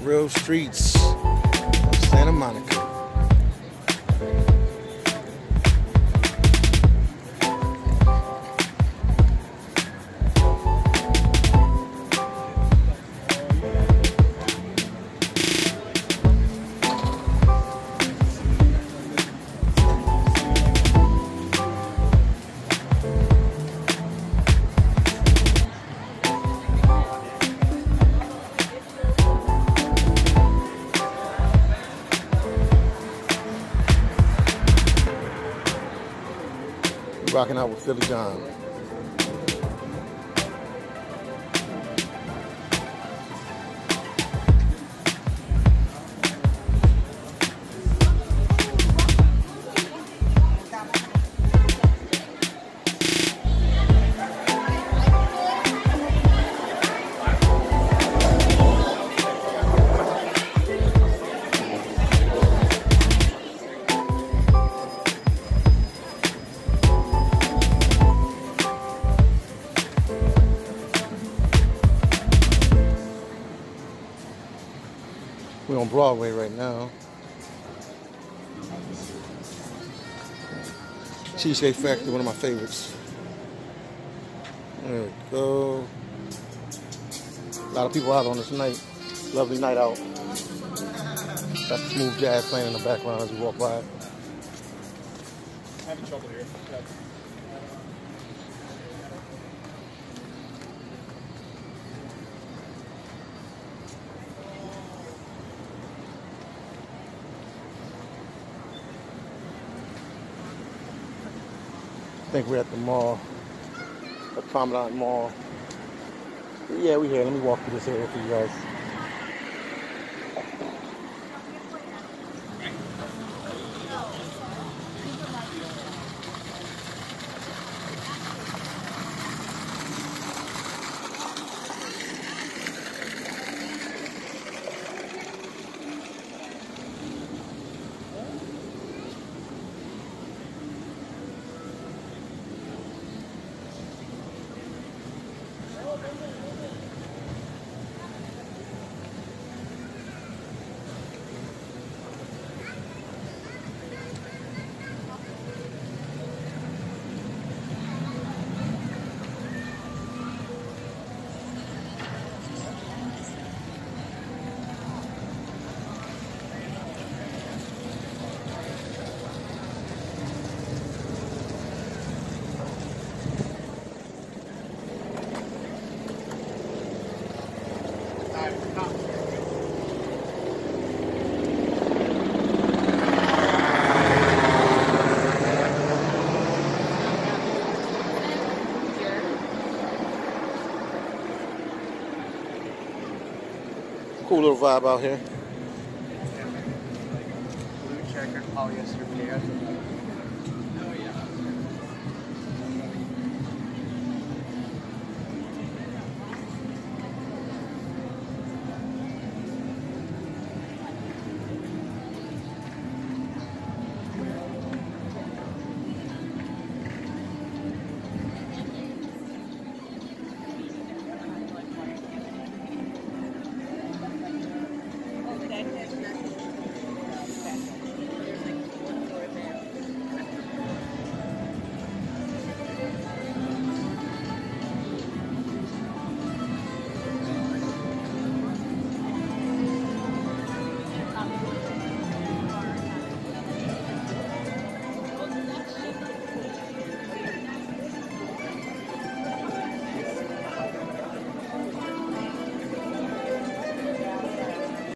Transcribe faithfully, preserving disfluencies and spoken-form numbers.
real streets of Santa Monica. Rocking out with Philly John. We're on Broadway right now. Cheesecake Factory, one of my favorites. There we go. A lot of people out on this night. Lovely night out. Got the smooth jazz playing in the background as we walk by. I'm having trouble here. Yeah. I think we're at the mall, the Promenade Mall. Yeah, we're here. Let me walk through this area for you guys. Cool little vibe out here. Blue checker polyester pants.